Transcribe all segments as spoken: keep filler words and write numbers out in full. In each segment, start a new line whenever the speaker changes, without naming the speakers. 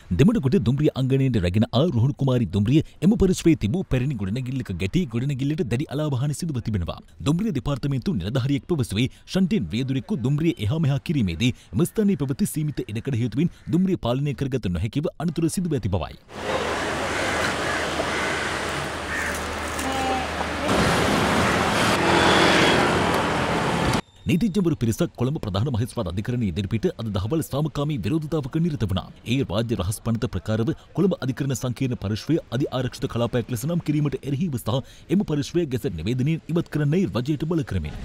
දෙමඩගොඩ දුම්රිය අංගණයට රැගෙන ආ රුහුණු කුමාරි දුම්රිය එම පරිශ්‍රයේ තිබූ පැරණි ගොඩනැගිල්ලක ගැටි ගොඩනැගිල්ලට දැඩි අලාභහානි සිදුව තිබෙනවා. දුම්රිය දෙපාර්තමේන්තු නිලධාරියෙක් පැවසුවේ ෂන්ටින් රියදුරෙකු දුම්රිය එහා මෙහා කිරීමේදී එම ස්ථානයේ පැවති සීමිත ඉඩකඩ හේතුවෙන් දුම්රිය පාලනය කරගත නොහැකිව අනතුර සිදුව ඇති බවයි. නීතිඥවරු පිරිසක් කොළඹ ප්‍රධාන මහේස්ත්‍රාත් අධිකරණයේ ඉදිරිපිට අද දහවල් සාමකාමී විරෝධතාවක නිරත වුණා. ඒ රාජ්‍ය රහස් පනත ප්‍රකාරව කොළඹ අධිකරණ සංකීර්ණ පරිශ්‍රය අධි ආරක්ෂිත කලාපයක් ලෙස නම් කිරීමට එරෙහිව සහ එම පරිශ්‍රය ගැසට් නිවේදනයෙන් ඉවත් කරන්නයි රජයට බල කරමින්.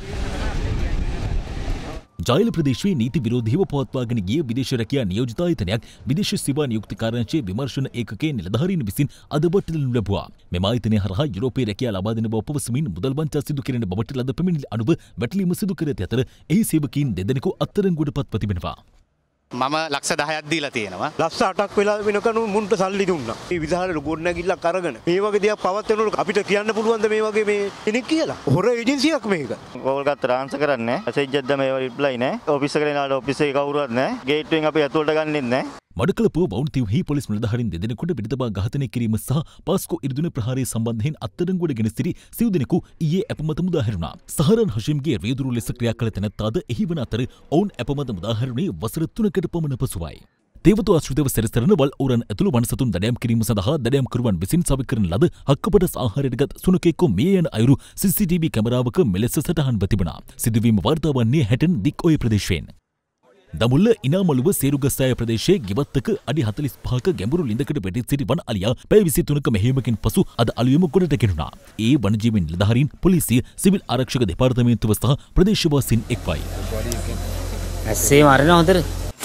ජායල ප්‍රදේශයේ නීති විරෝධීව පවත්වාගෙන ගිය විදේශ රැකියා නියෝජිත ආයතනයක් විදේශ සේවා නියුක්ති කාර්යාංශයේ විමර්ශන ඒකකයේ නිලධාරීන් විසින් අද වටලනු ලැබුවා. මෙම ආයතනය හරහා යුරෝපයේ රැකියා ලබා දෙන බව පවසමින් මුදල් වංචා සිදු කෙරෙන බවට ලද පැමිණිලි අනුව වැටලීම සිදු කර ඇති අතර එහි සේවකීන් දෙදෙනෙකු අත්අඩංගුවට පත්ව තිබෙනවා.
මම ලක්ෂ දහයක් දීලා තියෙනවා.
ලක්ෂ අටක් වෙලා වෙනකන් මුන්ට සල්ලි දුන්නා. මේ විධාන ගොඩනැගිල්ලක් අරගෙන මේ වගේ දෙයක් පවත්වනකොට අපිට කියන්න පුළුවන්ද මේ වගේ මේ කෙනෙක් කියලා? හොර ඒජන්සියක් මේක.
කෝල් ගත්ත ආන්සර් කරන්නේ. මැසේජ් එකක් දැම්ම ඒව රිප්ලයි නැහැ. ඔෆිස් එකට එනාට ඔෆිස් එකේ කවුරුවත් නැහැ. ගේට්ටුවෙන් අපි ඇතුළට ගන්නෙත් නැහැ.
මඩකලපුව වවුන්තිව්හි පොලිස් නිලධාරීන් දෙදෙනෙකුට විඩදබා ඝාතනය කිරීම සහ පාස්කෝ ඉරදුන ප්‍රහාරය සම්බන්ධයෙන් අත්අඩංගුවට ගෙන සිටි සිව් දෙනෙකු ඊයේ අපමත මුදාහැරුණා. සහරන් හෂිම්ගේ රියදුරු ලෙස ක්‍රියා කළ තැනැත්තාද එහි වන අතර ඔවුන් අපමත මුදාහැරුණේ වසර තුනකට පමණ පසුවයි. තේවතු ආශ්‍රිතව සැරිසරන වල් ඌරන් ඇතුළු වනසතුන් දඩයම් කිරීම සඳහා දඩයම්කරුවන් විසින් සවි කරන ලද හක්කපටස් ආහාරයට ගත් සුනකෙකු මිය යන අයුරු සී සී ටී වී කැමරාවක මෙලෙස සටහන්ව තිබුණා. සිදුවීම වාර්තා වන්නේ හැටන් දික් ඔය ප්‍රදේශයෙන්. දමුල්ල ඉනාමලුව සේරුගස්සෑය ප්‍රදේශයේ ගිවත්තක අඩි හතළිස් පහක ගැඹුරු ලිඳකට වැටී සිටි වන අලියා පැය විසිතුනක මෙහෙයුමකින් පසු අද අලුයම ගොඩට ගෙනුණා. ඒ වනජීවි නිලධාරීන් පොලිසිය සිවිල් ආරක්ෂක දෙපාර්තමේන්තුව සහ ප්‍රදේශවාසීන් එක්වයි.
ඇස්සේ මරන හොඳට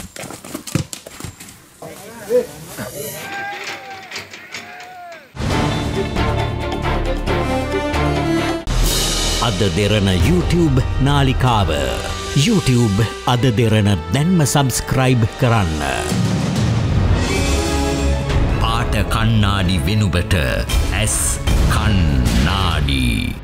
අද දෙරණ YouTube නාලිකාව YouTube අද දෙරණ දැන්ම සබස්ක්‍රයිබ් කරන්න. පාට කන්නාඩි වෙනුවට ඇස් කන්නාඩි.